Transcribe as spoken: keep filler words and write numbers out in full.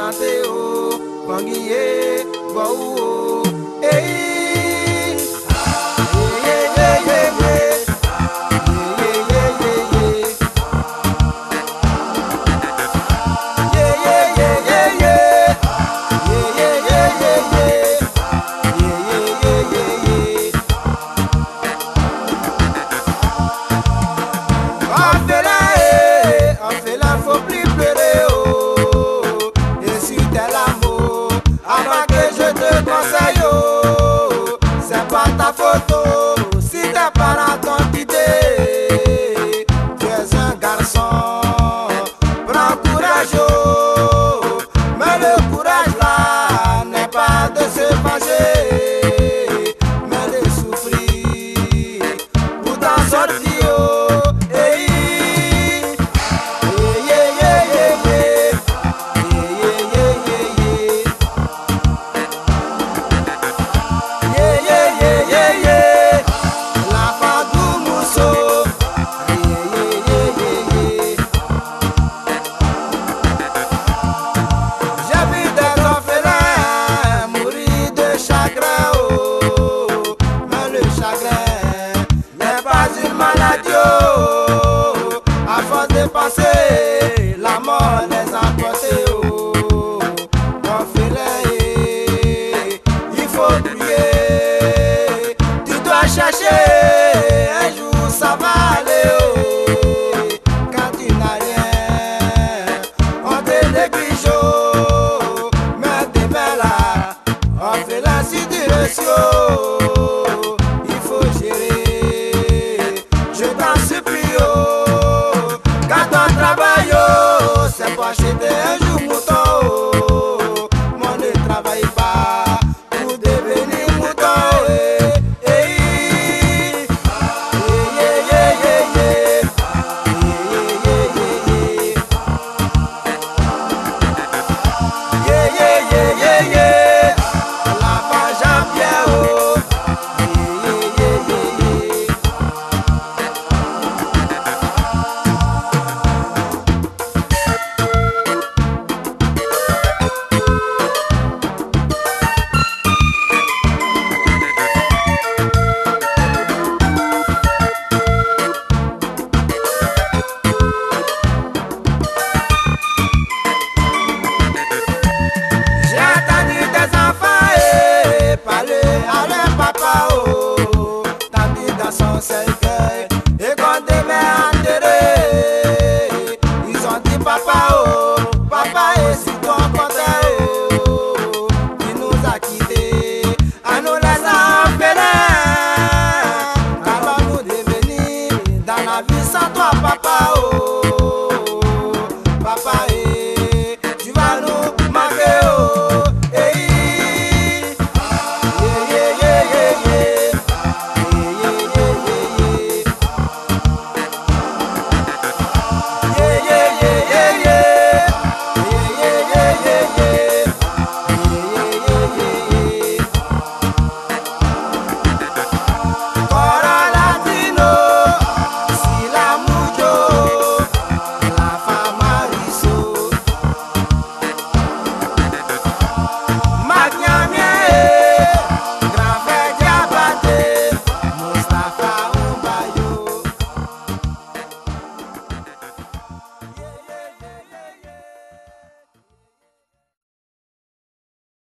santé oh, Kongiye, Bou, hey, yeah, yeah, yeah, yeah. Ta photo, si tes parents t'ont quitté, tu es un garçon, prends courage, oh, mais le courage là n'est pas de se fâcher, mais de souffrir pour t'en sortir, oh, hey, yeah, yeah, yeah, yeah, yeah, yeah, yeah, yeah, yeah, yeah, yeah, yeah. Passer, la mort les a portés oh, orphelins, il faut prier, tu dois chercher, un jour ça va aller oh, quand tu n'as rien, on te néglige oh, mais demain là, orphelin si tu le suis oh.